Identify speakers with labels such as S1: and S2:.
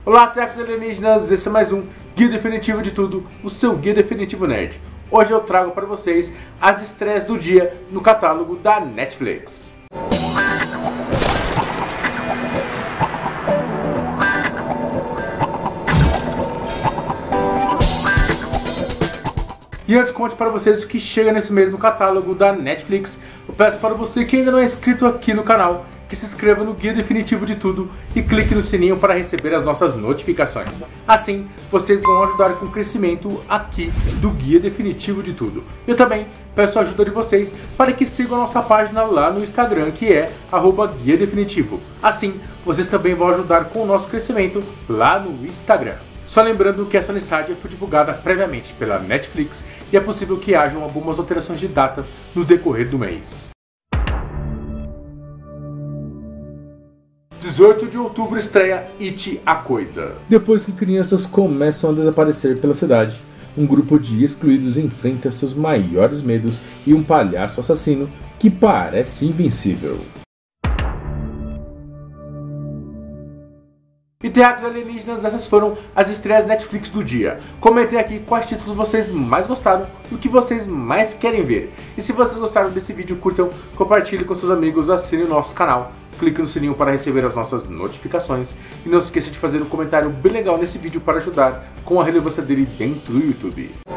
S1: Olá, Terráqueos alienígenas, esse é mais um Guia Definitivo de Tudo, o seu Guia Definitivo Nerd. Hoje eu trago para vocês as estreias do dia no catálogo da Netflix. E antes conte para vocês o que chega nesse mês no catálogo da Netflix, eu peço para você que ainda não é inscrito aqui no canal, que se inscreva no Guia Definitivo de Tudo e clique no sininho para receber as nossas notificações. Assim, vocês vão ajudar com o crescimento aqui do Guia Definitivo de Tudo. Eu também peço a ajuda de vocês para que sigam a nossa página lá no Instagram, que é @Guia Definitivo. Assim, vocês também vão ajudar com o nosso crescimento lá no Instagram. Só lembrando que essa listagem foi divulgada previamente pela Netflix e é possível que hajam algumas alterações de datas no decorrer do mês. 18 de outubro estreia It, a Coisa. Depois que crianças começam a desaparecer pela cidade, um grupo de excluídos enfrenta seus maiores medos e um palhaço assassino que parece invencível. E Terráqueos alienígenas, essas foram as estreias Netflix do dia. Comentem aqui quais títulos vocês mais gostaram e o que vocês mais querem ver. E se vocês gostaram desse vídeo, curtam, compartilhem com seus amigos, assinem o nosso canal, clique no sininho para receber as nossas notificações e não se esqueça de fazer um comentário bem legal nesse vídeo para ajudar com a relevância dele dentro do YouTube.